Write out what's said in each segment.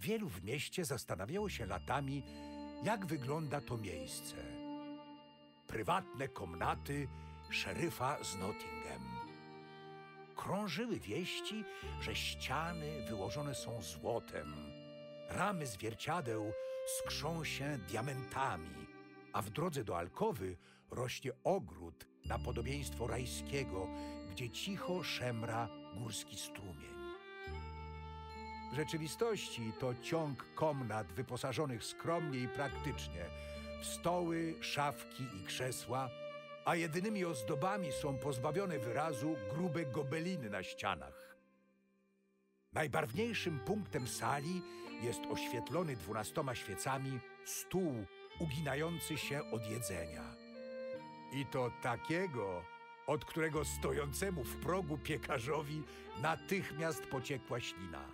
Wielu w mieście zastanawiało się latami, jak wygląda to miejsce. Prywatne komnaty szeryfa z Nottingham. Krążyły wieści, że ściany wyłożone są złotem, ramy zwierciadeł skrzą się diamentami, a w drodze do alkowy rośnie ogród na podobieństwo rajskiego, gdzie cicho szemra górski strumień. W rzeczywistości to ciąg komnat wyposażonych skromnie i praktycznie w stoły, szafki i krzesła, a jedynymi ozdobami są pozbawione wyrazu grube gobeliny na ścianach. Najbarwniejszym punktem sali jest oświetlony 12 świecami stół uginający się od jedzenia. I to takiego, od którego stojącemu w progu piekarzowi natychmiast pociekła ślina.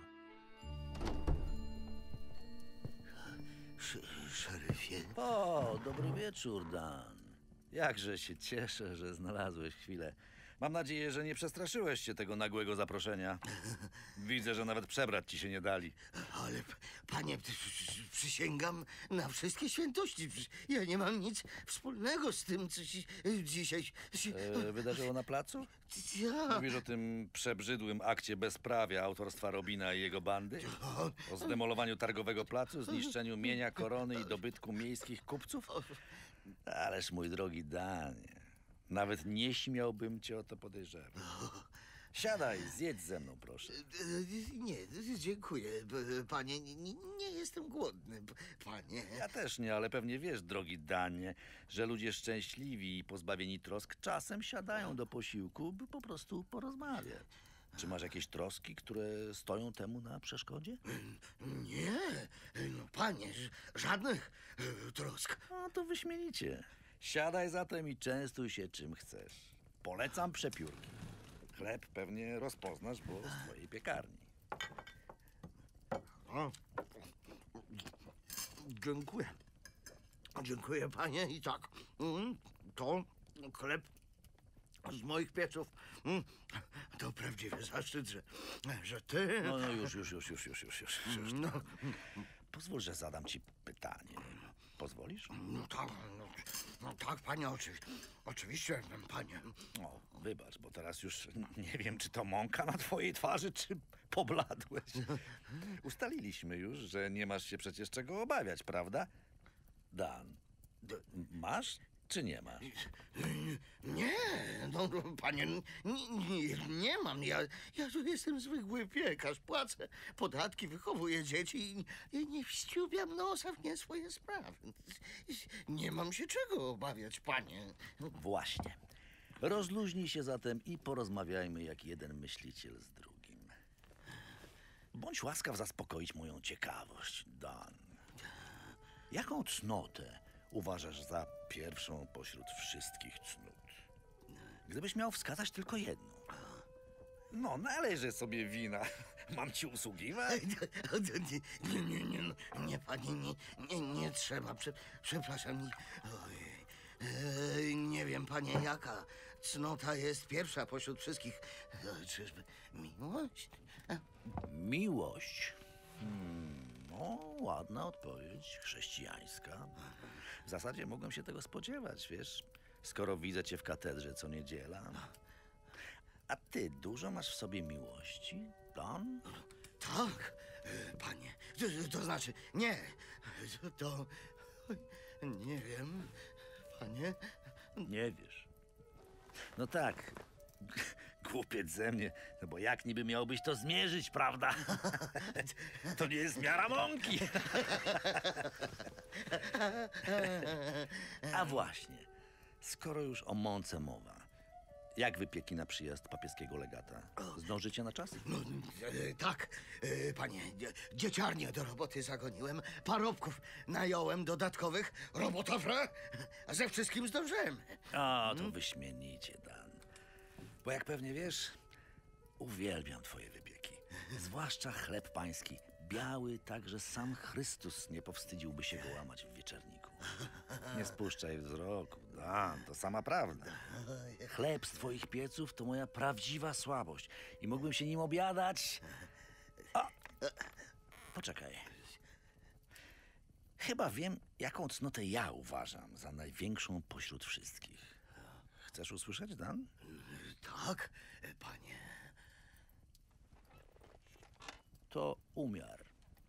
Szeryfie. O, dobry wieczór, Dan. Jakże się cieszę, że znalazłeś chwilę. Mam nadzieję, że nie przestraszyłeś się tego nagłego zaproszenia. Widzę, że nawet przebrać ci się nie dali. Ale panie, przysięgam na wszystkie świętości. Ja nie mam nic wspólnego z tym, co się dzisiaj Wydarzyło na placu? Ja... Mówisz o tym przebrzydłym akcie bezprawia autorstwa Robina i jego bandy? O zdemolowaniu targowego placu, zniszczeniu mienia korony i dobytku miejskich kupców? Ależ mój drogi Danie, nawet nie śmiałbym cię o to podejrzewać. Siadaj, zjedz ze mną, proszę. Nie, dziękuję, panie. Nie jestem głodny, panie. Ja też nie, ale pewnie wiesz, drogi Danie, że ludzie szczęśliwi i pozbawieni trosk czasem siadają do posiłku, by po prostu porozmawiać. Czy masz jakieś troski, które stoją temu na przeszkodzie? Nie, no panie, żadnych trosk. No to wyśmienicie. Siadaj zatem i częstuj się czym chcesz. Polecam przepiórki. Chleb pewnie rozpoznasz, bo z twojej piekarni. O, dziękuję. Dziękuję, panie. I tak, to chleb z moich pieców. To prawdziwy zaszczyt, że ty... No już. No, Pozwól, że zadam ci pytanie. Pozwolisz? no tak, panie, oczywiście, panie. O, wybacz, bo teraz już nie wiem, czy to mąka na twojej twarzy, czy pobladłeś. Ustaliliśmy już, że nie masz się przecież czego obawiać, prawda? Dan, masz czy nie masz? Nie, no panie, nie mam. Ja tu jestem zwykły piekarz, płacę podatki, wychowuję dzieci i nie wściubiam nosa w nie swoje sprawy. Nie mam się czego obawiać, panie. Właśnie. Rozluźnij się zatem i porozmawiajmy jak jeden myśliciel z drugim. Bądź łaskaw zaspokoić moją ciekawość, Dan. Jaką cnotę uważasz za pierwszą pośród wszystkich cnót? Gdybyś miał wskazać tylko jedną. No, należy sobie wina. Mam ci usługiwać? Nie, panie, nie trzeba. Przepraszam. Nie wiem, panie, jaka cnota jest pierwsza pośród wszystkich. Czyżby miłość? Miłość. No, ładna odpowiedź, chrześcijańska. W zasadzie mogłem się tego spodziewać, wiesz, skoro widzę cię w katedrze co niedziela. A ty dużo masz w sobie miłości, Dan? Tak, panie. To znaczy, nie. To... Nie wiem, panie. Nie wiesz. No tak. Głupiec ze mnie, no bo jak niby miałbyś to zmierzyć, prawda? To nie jest miara mąki. A właśnie, skoro już o mące mowa, jak wypieki na przyjazd papieskiego legata? Zdążycie na czas? No, tak, panie. Dzieciarnię do roboty zagoniłem, parobków nająłem dodatkowych, robotofra, a ze wszystkim zdążyłem. O, to wyśmienicie, Dan. Bo jak pewnie wiesz, uwielbiam twoje wypieki. Zwłaszcza chleb pański. Biały, tak że sam Chrystus nie powstydziłby się go łamać w wieczerniku. Nie spuszczaj wzroku, Dan, to sama prawda. Chleb z twoich pieców to moja prawdziwa słabość i mógłbym się nim obiadać. O! Poczekaj. Chyba wiem, jaką cnotę ja uważam za największą pośród wszystkich. Chcesz usłyszeć, Dan? Tak, panie. To umiar.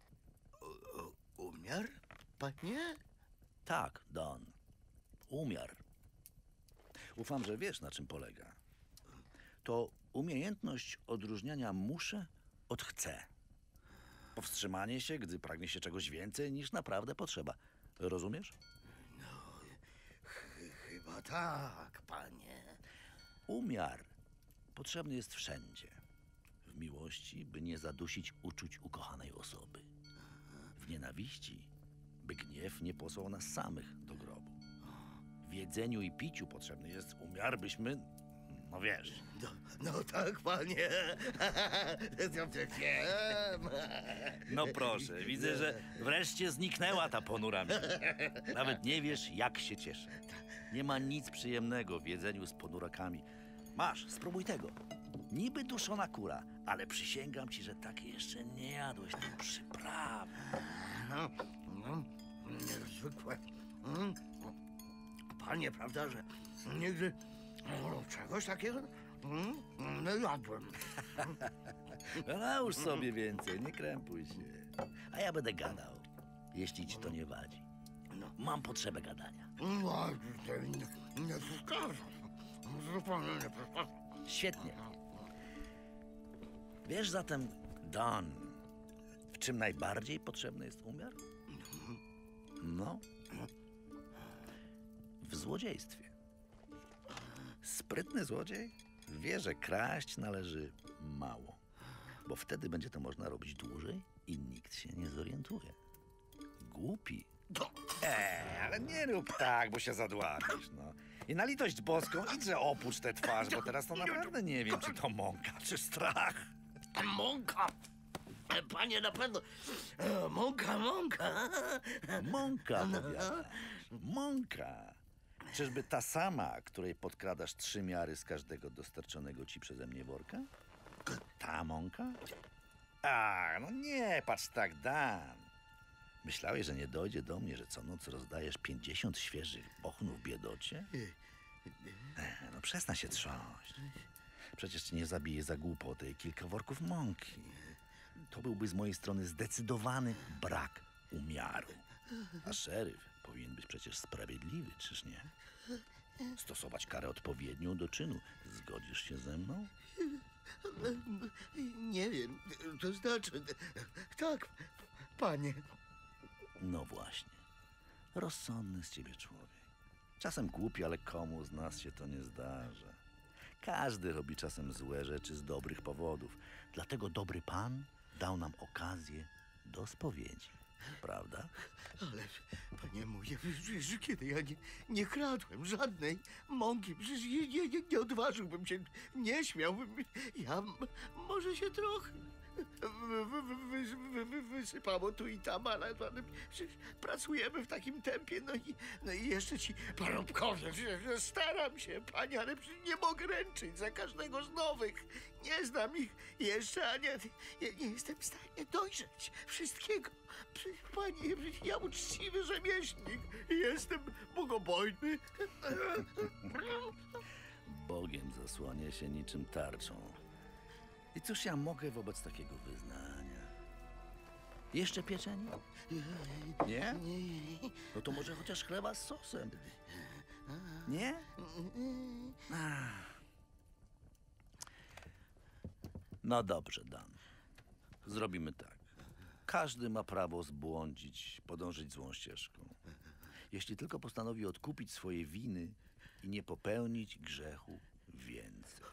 Umiar, panie? Tak, Dan. Umiar. Ufam, że wiesz, na czym polega. To umiejętność odróżniania muszę od chcę. Powstrzymanie się, gdy pragnie się czegoś więcej niż naprawdę potrzeba. Rozumiesz? Chyba tak, panie. Umiar potrzebny jest wszędzie. W miłości, by nie zadusić uczuć ukochanej osoby. W nienawiści, by gniew nie posłał nas samych do grobu. W jedzeniu i piciu potrzebny jest umiar, byśmy, no wiesz... No tak, panie. Wiem. No proszę, widzę, że wreszcie zniknęła ta ponura mina. Nawet nie wiesz, jak się cieszę. Nie ma nic przyjemnego w jedzeniu z ponurakami. Masz, spróbuj tego. Niby duszona kura, ale przysięgam ci, że takie jeszcze nie jadłeś. Te przyprawy. No, niezwykłe. Panie, prawda, że nigdy czegoś takiego nie jadłem. No nałóż sobie więcej, nie krępuj się. A ja będę gadał, jeśli ci to nie wadzi. Mam potrzebę gadania. No, nie przeszkadza. Zupełnie nie przeszkadza. Świetnie. Wiesz zatem, Dan, w czym najbardziej potrzebny jest umiar? No, w złodziejstwie. Sprytny złodziej wie, że kraść należy mało, bo wtedy będzie to można robić dłużej i nikt się nie zorientuje. Głupi. Ale nie rób tak, bo się zadławisz, no. I na litość boską idźże opuść tę twarz, bo teraz to naprawdę nie wiem, czy to mąka, czy strach. Mąka! Panie, na pewno. Mąka. Mąka, powiadasz. Mąka. Czyżby ta sama, której podkradasz 3 miary z każdego dostarczonego ci przeze mnie worka? Ta mąka? A, no nie, patrz tak, Dan. Myślałeś, że nie dojdzie do mnie, że co noc rozdajesz 50 świeżych ochnów biedocie? No przestań się trząść. Przecież cię nie zabije za głupotę i kilka worków mąki. To byłby z mojej strony zdecydowany brak umiaru. A szeryf powinien być przecież sprawiedliwy, czyż nie? Stosować karę odpowiednią do czynu. Zgodzisz się ze mną? Nie wiem, to znaczy... Tak, panie. No właśnie. Rozsądny z ciebie człowiek. Czasem głupi, ale komu z nas się to nie zdarza. Każdy robi czasem złe rzeczy z dobrych powodów. Dlatego dobry Pan dał nam okazję do spowiedzi. Prawda? Ale, panie mówię, że kiedy ja nie kradłem żadnej mąki, przecież nie odważyłbym się, nie śmiałbym. Ja może się trochę wysypało tu i tam, ale przecież pracujemy w takim tempie, no i jeszcze ci parobkowie, że staram się, panie, ale przecież nie mogę ręczyć za każdego z nowych. Nie znam ich jeszcze, a nie jestem w stanie dojrzeć wszystkiego. Panie, ja uczciwy rzemieślnik, jestem bogobojny. Bogiem zasłania się niczym tarczą. I cóż ja mogę wobec takiego wyznania? Jeszcze pieczenie? Nie? No to może chociaż chleba z sosem. Nie? No dobrze, Dan. Zrobimy tak. Każdy ma prawo zbłądzić, podążyć złą ścieżką. Jeśli tylko postanowi odkupić swoje winy i nie popełnić grzechu więcej.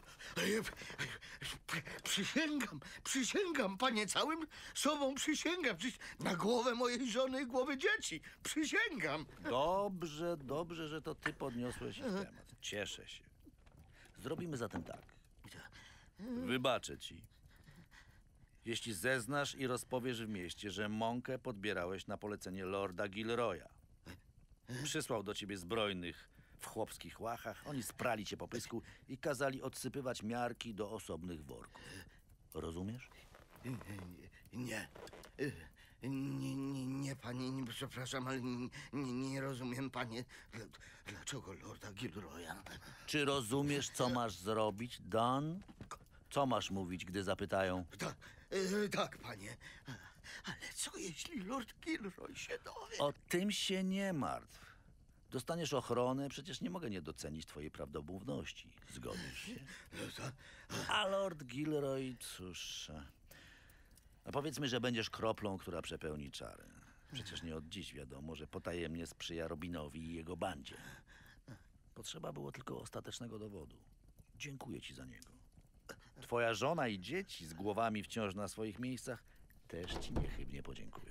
Przysięgam, panie, całym sobą przysięgam. Na głowę mojej żony i głowę dzieci. Przysięgam. Dobrze, że to ty podniosłeś ich temat. Cieszę się. Zrobimy zatem tak. Wybaczę ci. Jeśli zeznasz i rozpowiesz w mieście, że mąkę podbierałeś na polecenie lorda Gilroya. Przysłał do ciebie zbrojnych w chłopskich łachach, oni sprali cię po pysku i kazali odsypywać miarki do osobnych worków. Rozumiesz? Nie. Nie, panie, przepraszam, ale nie rozumiem, panie, dlaczego lorda Gilroya? Czy rozumiesz, co masz zrobić, Don? Co masz mówić, gdy zapytają? Tak, panie. Ale co jeśli lord Gilroy się dowie? O tym się nie martw. Dostaniesz ochronę, przecież nie mogę nie docenić twojej prawdomówności. Zgodzisz się? A Lord Gilroy, cóż... No powiedzmy, że będziesz kroplą, która przepełni czarę. Przecież nie od dziś wiadomo, że potajemnie sprzyja Robinowi i jego bandzie. Potrzeba było tylko ostatecznego dowodu. Dziękuję ci za niego. Twoja żona i dzieci z głowami wciąż na swoich miejscach też ci niechybnie podziękują.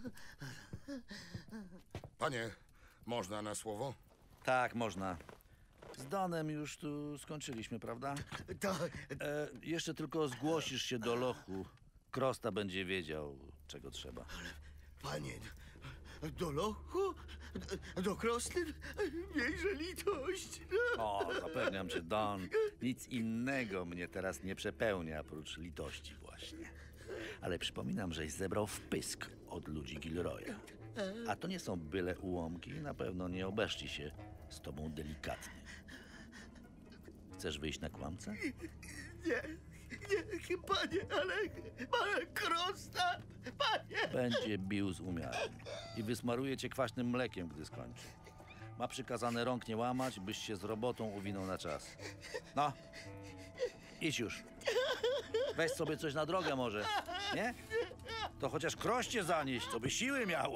Panie, można na słowo? Tak, można. Z Donem już tu skończyliśmy, prawda? Tak, Jeszcze tylko zgłosisz się do lochu. Krosta będzie wiedział, czego trzeba. panie, do lochu? Do Krosty? Miejże litość. O, zapewniam cię, Don. Nic innego mnie teraz nie przepełnia, oprócz litości właśnie. Ale przypominam, żeś zebrał wpysk od ludzi Gilroya. A to nie są byle ułomki, na pewno nie obeszli się z tobą delikatnie. Chcesz wyjść na kłamcę? Nie, panie, ale Krosta, panie. Będzie bił z umiarem i wysmaruje cię kwaśnym mlekiem, gdy skończy. Ma przykazane rąk nie łamać, byś się z robotą uwinął na czas. No, idź już. Weź sobie coś na drogę może, nie? To chociaż kroście zanieść, co by siły miał.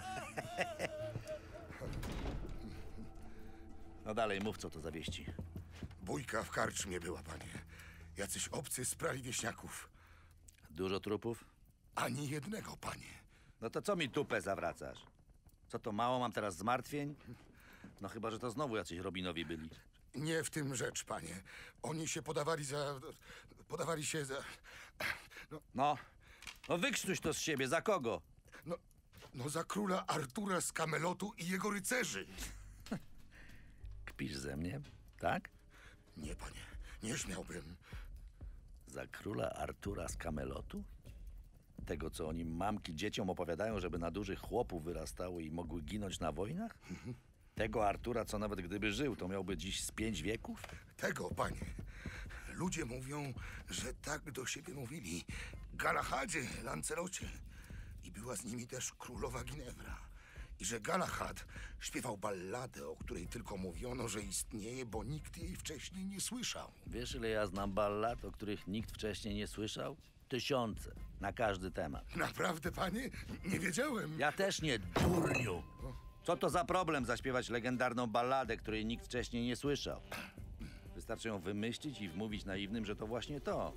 No dalej, mów, co to za wieści. Bójka w karczmie była, panie. Jacyś obcy sprali wieśniaków. Dużo trupów? Ani jednego, panie. No to co mi tupę zawracasz? Co to mało mam teraz zmartwień? No chyba, że to znowu jacyś Robinowi byli. Nie w tym rzecz, panie. Oni się podawali za... Podawali się za... No wykrztuś to z siebie, za kogo? No za króla Artura z Kamelotu i jego rycerzy. Kpisz ze mnie, tak? Nie, panie. Nie śmiałbym. Za króla Artura z Kamelotu? Tego, co o nim mamki dzieciom opowiadają, żeby na dużych chłopów wyrastały i mogły ginąć na wojnach? Tego Artura, co nawet gdyby żył, to miałby dziś z 5 wieków? Tego, panie. Ludzie mówią, że tak do siebie mówili. Galahadzie, Lancelocie. I była z nimi też królowa Ginewra. I że Galahad śpiewał balladę, o której tylko mówiono, że istnieje, bo nikt jej wcześniej nie słyszał. Wiesz, ile ja znam ballad, o których nikt wcześniej nie słyszał? 1000, na każdy temat. Naprawdę, panie? Nie wiedziałem. Ja też nie, durniu! Co to za problem zaśpiewać legendarną balladę, której nikt wcześniej nie słyszał? Wystarczy ją wymyślić i wmówić naiwnym, że to właśnie to.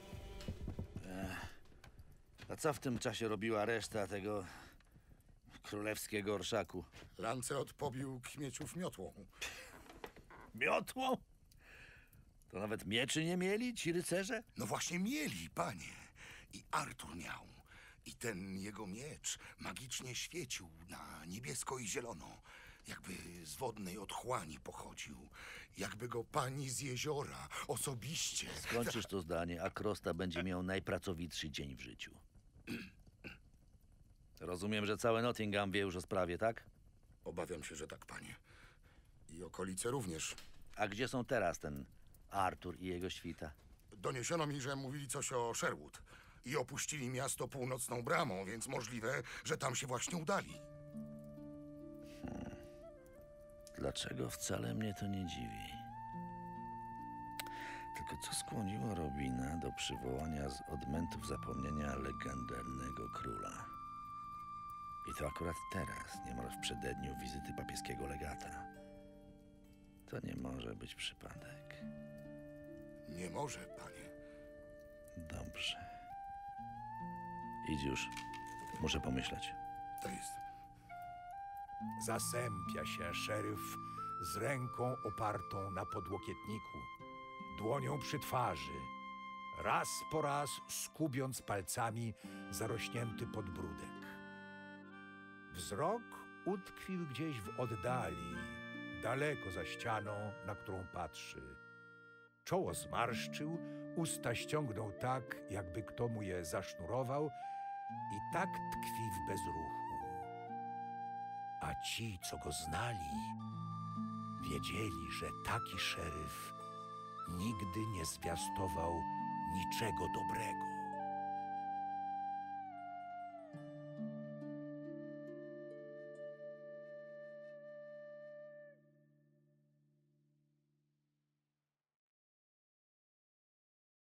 A co w tym czasie robiła reszta tego królewskiego orszaku? Lancelot pobił kmieciów miotłą. Miotłą? To nawet mieczy nie mieli ci rycerze? No właśnie mieli, panie. I Artur miał. I ten jego miecz magicznie świecił na niebiesko i zielono. Jakby z wodnej otchłani pochodził. Jakby go pani z jeziora osobiście... Skończysz to zdanie, a Krosta będzie miał najpracowitszy dzień w życiu. Rozumiem, że całe Nottingham wie już o sprawie, tak? Obawiam się, że tak, panie. I okolice również. A gdzie są teraz ten Artur i jego świta? Doniesiono mi, że mówili coś o Sherwood. I opuścili miasto północną bramą, więc możliwe, że tam się właśnie udali. Dlaczego wcale mnie to nie dziwi? Tylko co skłoniło Robina do przywołania z odmętów zapomnienia legendarnego króla? I to akurat teraz, niemal w przededniu wizyty papieskiego legata. To nie może być przypadek. Nie może, panie. Dobrze. Idź już. Muszę pomyśleć. To jest... Zasępia się szeryf z ręką opartą na podłokietniku, dłonią przy twarzy, raz po raz skubiąc palcami zarośnięty podbródek. Wzrok utkwił gdzieś w oddali, daleko za ścianą, na którą patrzy. Czoło zmarszczył, usta ściągnął tak, jakby kto mu je zasznurował i tak tkwi w bezruchu. A ci, co go znali, wiedzieli, że taki szeryf nigdy nie zwiastował niczego dobrego.